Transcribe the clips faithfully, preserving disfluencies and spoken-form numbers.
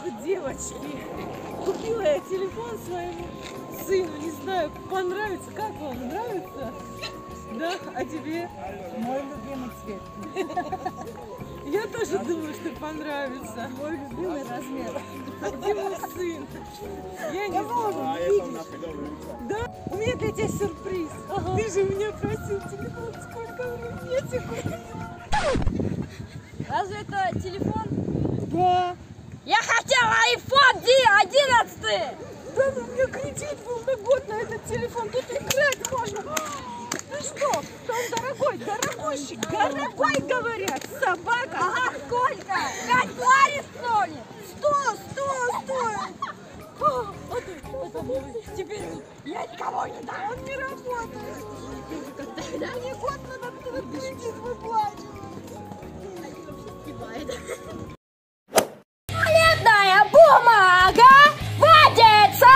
Девочки, купила я телефон своему сыну, не знаю, понравится, как вам, нравится? Да, а тебе? Мой любимый цвет. Я тоже думаю, что понравится. Мой любимый размер. А где мой сын? Я не знаю. Да, у меня для тебя сюрприз. Ага. Ты же у меня просил телефон, сколько мне тебе? Разве это телефон? Да. Я хотела айфон одиннадцать! Да, ну, у меня кредит был на год на этот телефон, тут играть можно. Ну что, он дорогой, дорогущий, дорогой, говорят, собака. Ага, сколько? Пять лари, что ли? Сто, сто, сто. Вот это мой. Теперь Я никого не дам. он не работает. Мне год надо этот кредит выплачивать. Туалетная бумага, водится,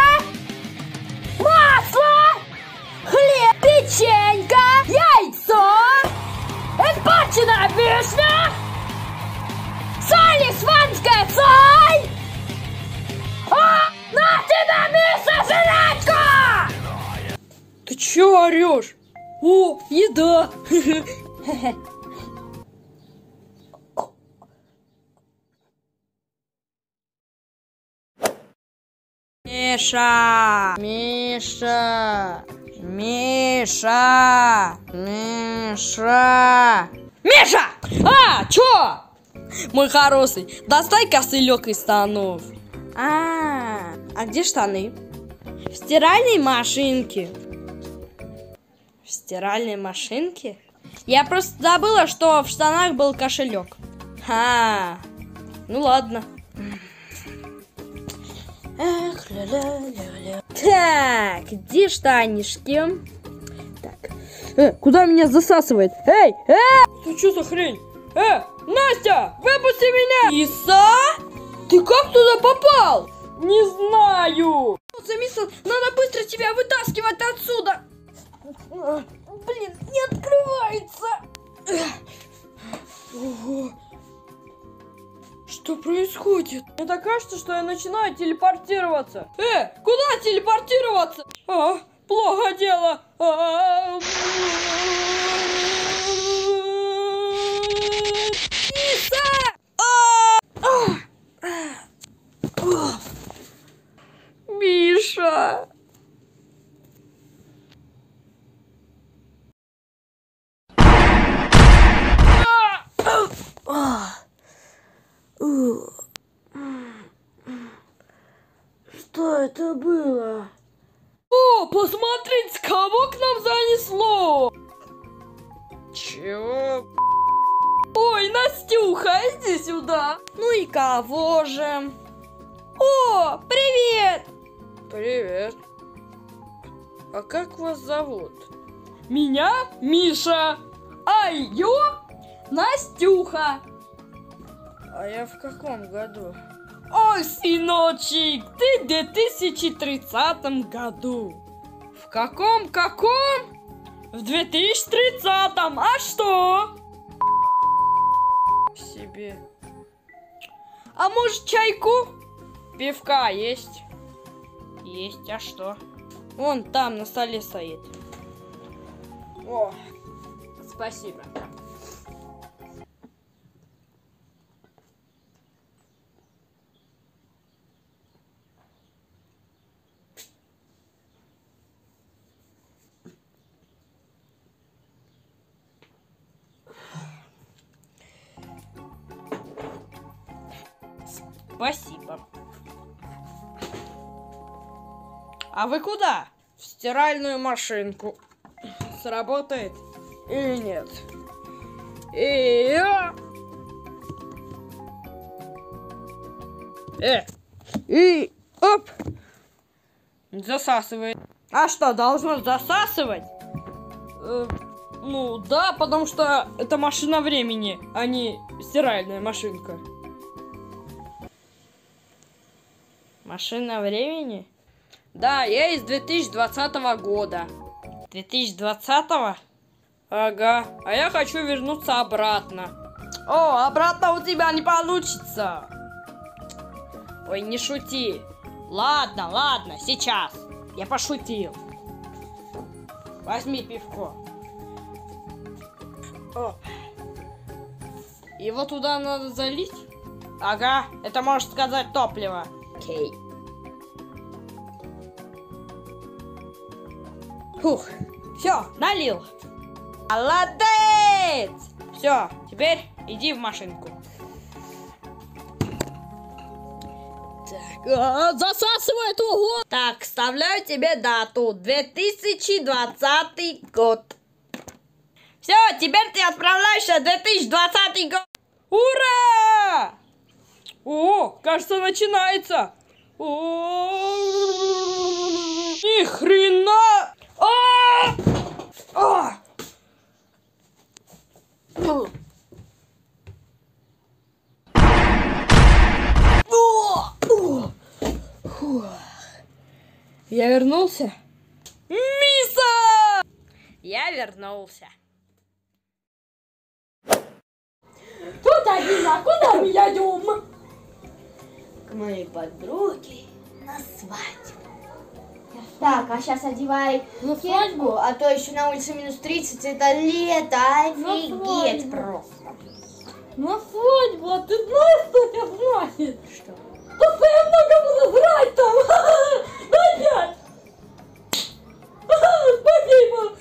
масло, хлеб, печенька, яйцо, испорченная вишня, соль, испанская соль. А, на тебя, Миша, жрачка! Ты чё орёшь? О, еда! Миша! Миша! Миша! Миша! Миша! А, чё? Мой хороший, достай кошелек из штанов. А, а где штаны? В стиральной машинке. В стиральной машинке? Я просто забыла, что в штанах был кошелек. А, ну ладно. Эх, ля-ля-ля-ля. Так, где штанишки? Так. Э, куда меня засасывает? Эй, эй! Ты что за хрень? Э, Настя, выпусти меня! Иса? Ты как туда попал? Не знаю. Замисл, надо быстро тебя вытаскивать отсюда. Блин, не открывается. Ого. Что происходит? Мне так кажется, что я начинаю телепортироваться. Э, куда телепортироваться? А, плохо дело. А, Миша! Миша! Что это было? О, посмотрите, кого к нам занесло! Чего? Ой, Настюха, иди сюда! Ну и кого же? О, привет! Привет. А как вас зовут? Меня Миша, а ее Настюха. А я в каком году? Ой, сыночек, ты в две тысячи тридцатом году. В каком, каком? В две тысячи тридцатом. А что? Себе. А может чайку? Пивка есть? Есть, а что? Вон там на столе стоит. О, спасибо. Спасибо. А вы куда? В стиральную машинку. Сработает или нет? И... Э! И... Оп! Засасывает. А что, должно засасывать? Э, ну, да, потому что это машина времени, а не стиральная машинка. Машина времени? Да, я из две тысячи двадцатого года. две тысячи двадцатого? Ага, а я хочу вернуться обратно. О, обратно у тебя не получится. Ой, не шути. Ладно, ладно, сейчас. Я пошутил. Возьми пивко. О. Его туда надо залить? Ага, это можно сказать топливо. Окей. Фух, все, налил. Молодец! Все, теперь иди в машинку. Так, а, засасывает, ого! Так, вставляю тебе дату. две тысячи двадцатый год. Все, теперь ты отправляешься в две тысячи двадцатый год. Ура! О, кажется, начинается. О, ни хрена! А! А! Я вернулся? Миса! Я вернулся. Тут один, а куда мы едем? К моей подруге на свадьбу. Так, а сейчас одевай кепку, а то еще на улице минус тридцать, это лето, офигеть свадьбу. просто. На свадьбу, а ты знаешь, что это значит? Что? То, что я много буду жрать там. Опять. Спасибо.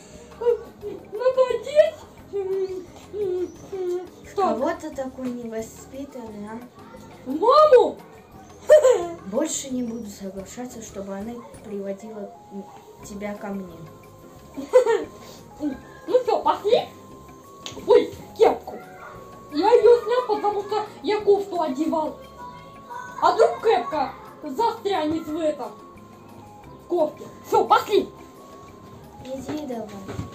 Надо одеть. Кого ты такой невоспитанный, а? Маму. Больше не буду соглашаться, чтобы она приводила тебя ко мне. Ну что, пошли? Ой, кепку. Я ее снял, потому что я кофту одевал. А вдруг кепка застрянет в этом кофте. Все, пошли. Иди давай.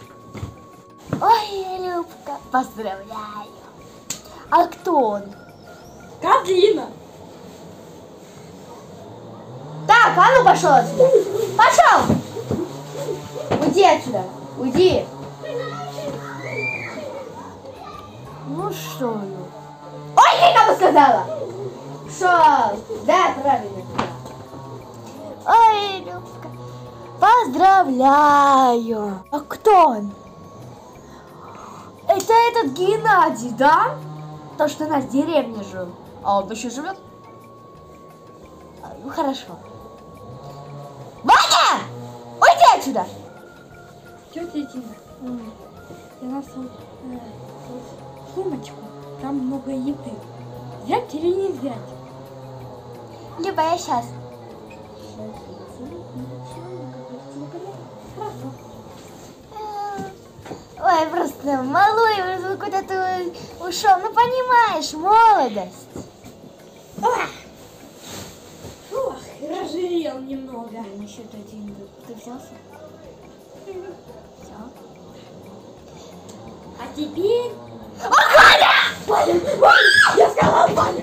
Ой, Любка, поздравляю. А кто он? Козлина. Так, а ну пошел отсюда. Пошел! Уйди отсюда. Уйди. Ну что, ну? Ой, я кому сказала? Шел. Да, правильно. Ой, Любка, поздравляю. А кто он? Это этот Геннадий, да? То, что у нас в деревне жил. А он еще живет? Ну, хорошо. Ваня! Уйди отсюда! Тетя Дина, я нашел э, сумочку, там много еды. Взять или не взять? Люба, я сейчас. Ой, просто малой уже куда-то ушел. Ну, понимаешь, молодость. Ох, разжирел немного. Насчет один. Ты взялся? Все. А теперь... Охраня! Я сказала,